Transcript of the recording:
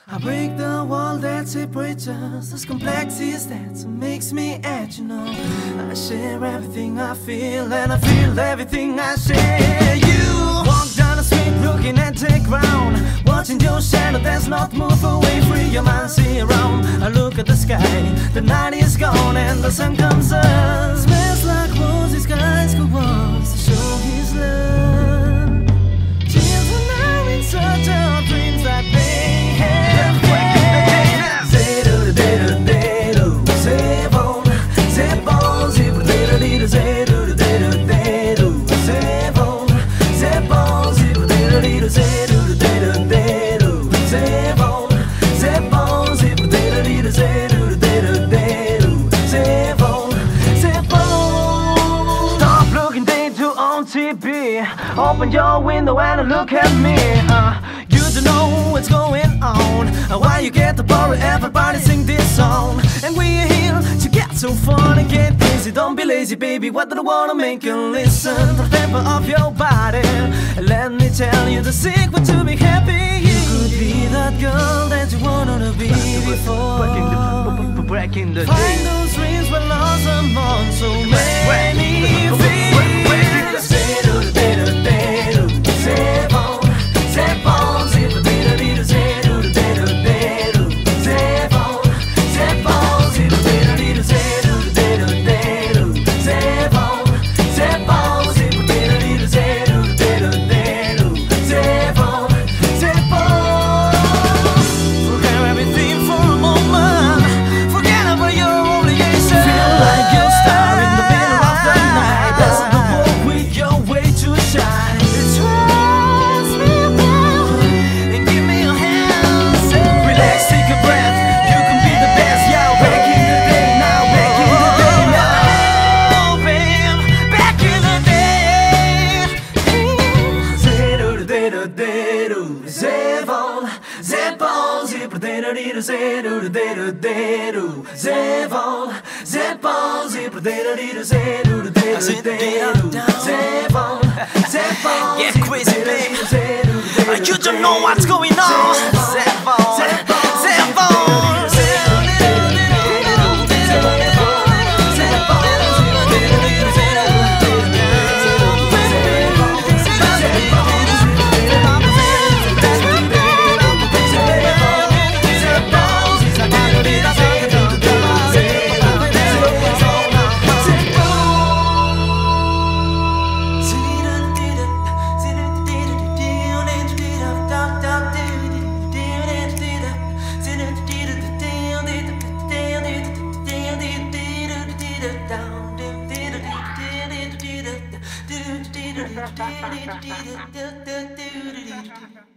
I break the wall that separates us. This complexity is that makes me edge, you know. I share everything I feel, and I feel everything I share. You walk down the street looking at the ground, watching your shadow that's not move away. Free your mind, see around. I look at the sky, the night is gone and the sun comes up. Smells like roses, skies go on to show his love. Children are in search of dreams that they have. Open your window and look at me. You don't know what's going on. Why you get the boring, everybody sing this song. And we're here to get so fun and get busy. Don't be lazy, baby, what do I wanna make you listen? To the tempo of your body. Let me tell you the secret to be happy. You could be that girl that you wanted to be before. Back in the day. Find those dreams were lost among so many things. Get crazy, babe. You don't know what's going on. Zevon, Zevon. Down.